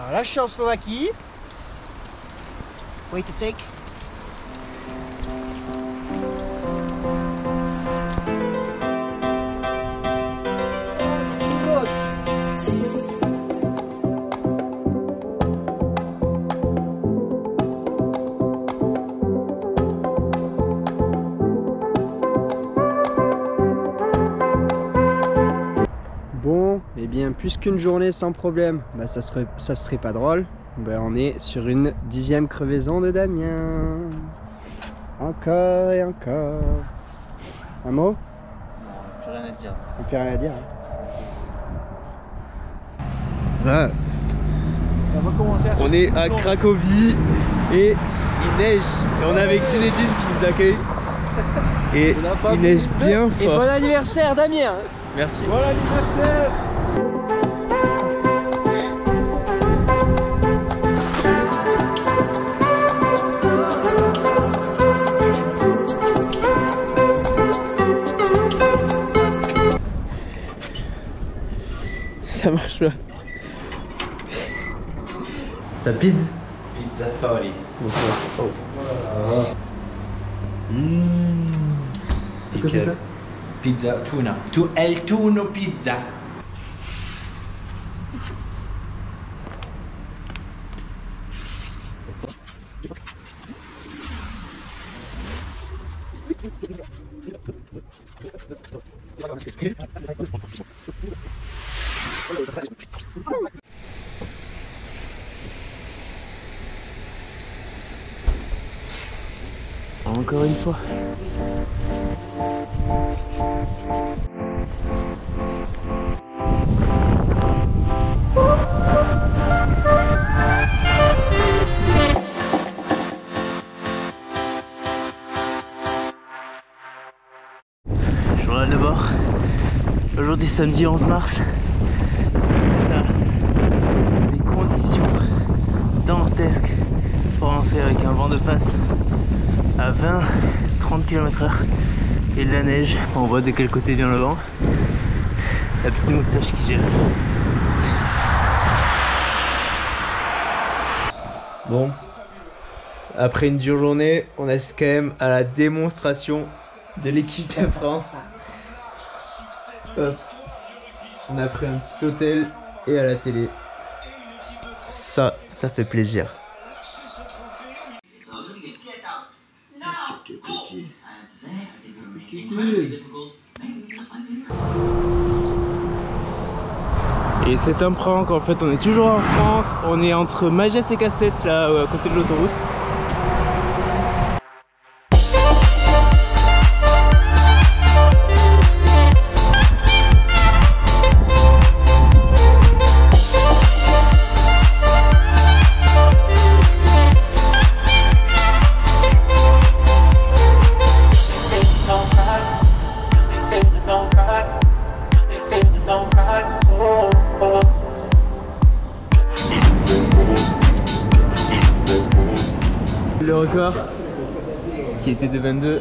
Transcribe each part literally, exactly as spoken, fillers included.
Alors là je suis en Slovaquie. Wait a sec. Bon, et eh bien puisqu'une journée sans problème, bah ça serait ça serait pas drôle. Bah on est sur une dixième crevaison de Damien. Encore et encore. Un mot? Non, plus rien à dire. Plus rien à dire. Hein. Ouais. On est à Cracovie et il neige. Et on est avec Zinedine qui nous accueille. Et il neige bien fort. Et bon anniversaire Damien. Merci. Bon anniversaire. Ça marche pas. Ça pizza. Pizza story. Oh. Mmh. C'est quoi ça? Pizza tuna. Tu el tuno pizza. Encore une fois. Journal de bord. Aujourd'hui samedi onze mars. On a des conditions dantesques pour lancer avec un vent de face à vingt à trente kilomètres heure et de la neige. On voit de quel côté vient le vent. La petite moustache qui gère. Bon, après une dure journée, on assiste quand même à la démonstration de l'équipe de France. Hop. On a pris un petit hôtel et à la télé. Ça, ça fait plaisir. Et c'est un prank, en fait on est toujours en France, on est entre Majet et Castex là à côté de l'autoroute. Le record qui était de vingt-deux.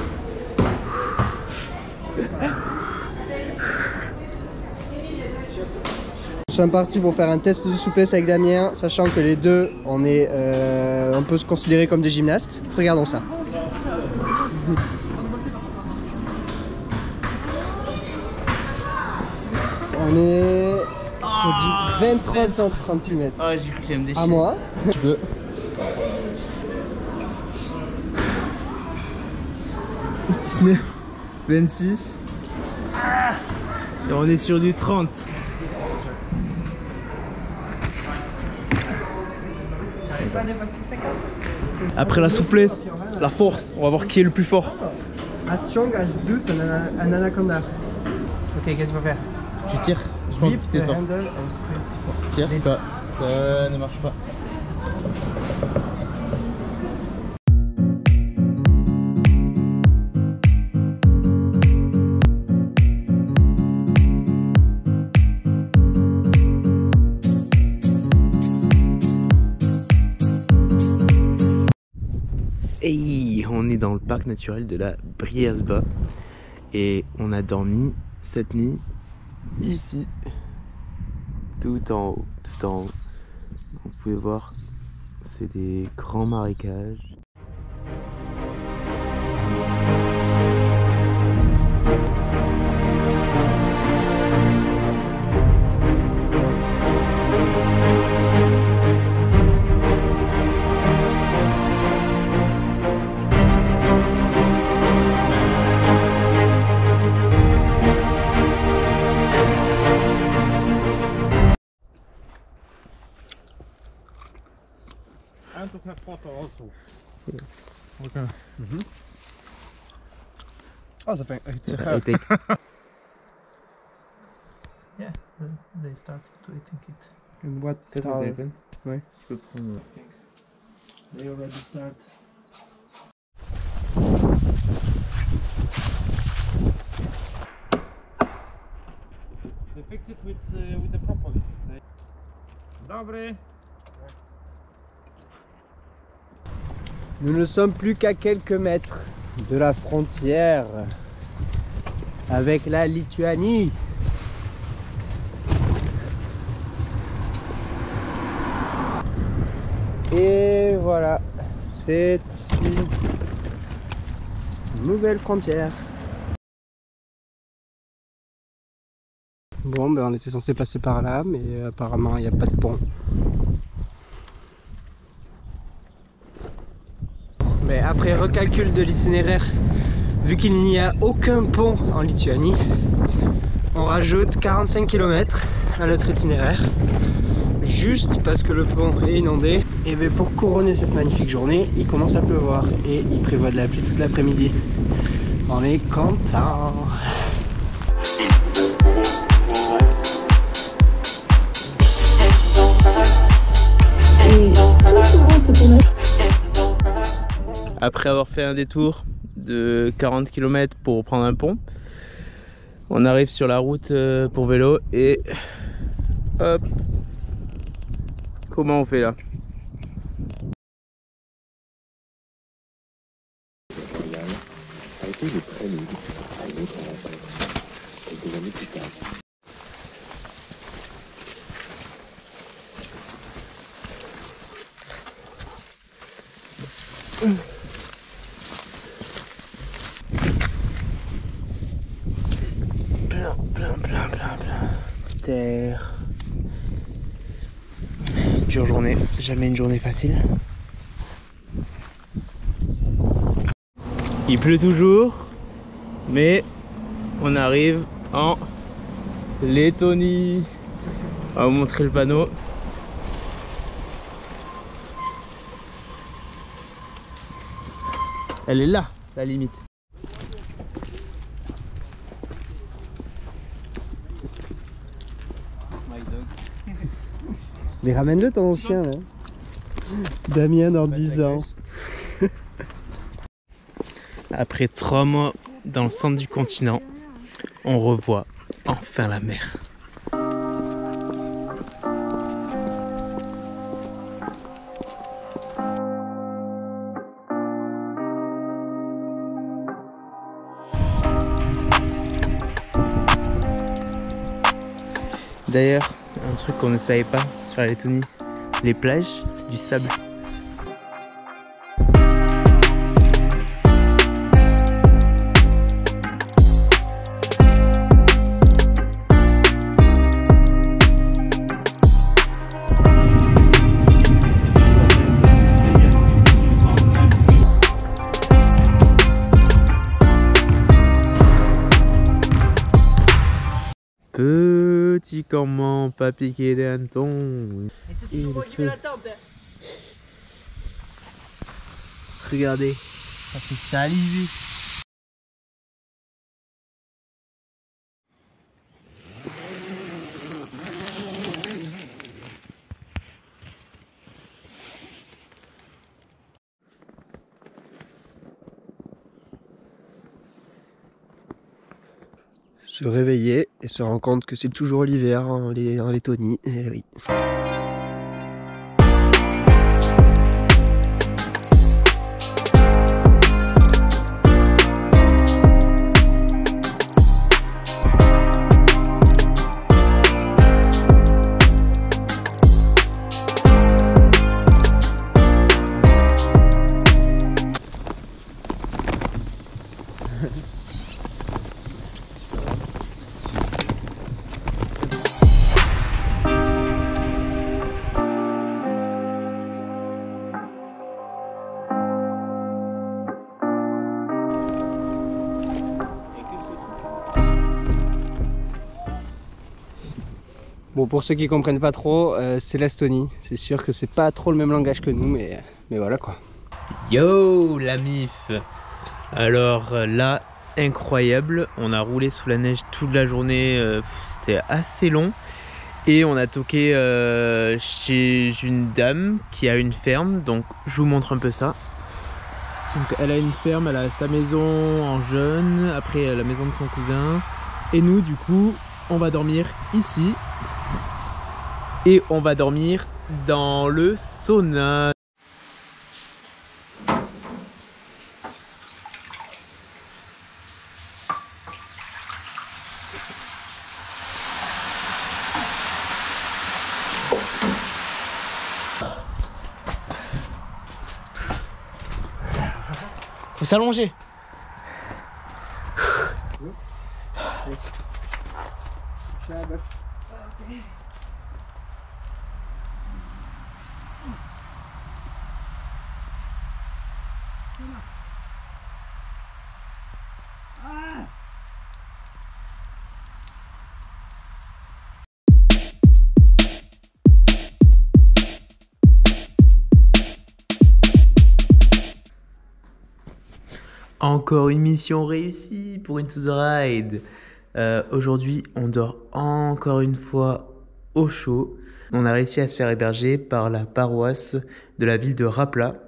Nous sommes partis pour faire un test de souplesse avec Damien, sachant que les deux, on est, euh, on peut se considérer comme des gymnastes. Regardons ça. On est sur du vingt-trois centimètres. Oh, j'ai cru que j'allais me déchirer. À moi. Tu peux. dix-neuf, vingt-six. Et on est sur du trente. Après la souplesse, la force, on va voir qui est le plus fort. As strong as douce un, un anaconda. Ok, qu'est-ce qu'il faut faire? Tu tires, je pense que tu t'étends. Tire, c'est pas, ça ne marche pas. Et on est dans le parc naturel de la Briasba et on a dormi cette nuit ici, tout en haut, tout en haut. pouvez voir, c'est des grands marécages. And to have photo also. Okay. Mm-hmm. Oh, ça fait. It's a I think. Yeah, they started to eating it. And what? Peut-être how- au téléphone. Ouais. Je peux prendre. They already start. They fix it with uh, with the propolis. They... Dobry. Nous ne sommes plus qu'à quelques mètres de la frontière avec la Lituanie. Et voilà, c'est une nouvelle frontière. Bon, ben on était censé passer par là, mais apparemment il n'y a pas de pont. Mais après recalcul de l'itinéraire, vu qu'il n'y a aucun pont en Lituanie, on rajoute quarante-cinq kilomètres à notre itinéraire, juste parce que le pont est inondé. Et bien pour couronner cette magnifique journée, il commence à pleuvoir et il prévoit de la pluie toute l'après-midi. On est content. Après avoir fait un détour de quarante kilomètres pour prendre un pont, on arrive sur la route pour vélo et hop, comment on fait là? Plein, plein, plein, plein, plein de terre. Dure journée, jamais une journée facile. Il pleut toujours, mais on arrive en Lettonie. On va vous montrer le panneau. Elle est là, la limite. Mais ramène-le ton chien là. Damien dans dix ans. Après trois mois dans le centre du continent, on revoit enfin la mer. D'ailleurs, un truc qu'on ne savait pas sur la Lettonie, les plages, c'est du sable. Petit comment pas piquer des hannetons. Et le feu. Regardez, ça fait saliver. Se réveiller et se rendre compte que c'est toujours l'hiver en, Lé- en Lettonie. Et oui. Bon, pour ceux qui comprennent pas trop, euh, c'est l'Estonie. C'est sûr que c'est pas trop le même langage que nous, mais, mais voilà quoi. Yo la mif. Alors là, incroyable, on a roulé sous la neige toute la journée, euh, c'était assez long. Et on a toqué euh, chez une dame qui a une ferme, donc je vous montre un peu ça. Donc elle a une ferme, elle a sa maison en jeune, après elle a la maison de son cousin. Et nous du coup, on va dormir ici. Et on va dormir dans le sauna. Faut s'allonger. Encore une mission réussie pour Into the Ride. Euh, Aujourd'hui, on dort encore une fois au chaud. On a réussi à se faire héberger par la paroisse de la ville de Rapla.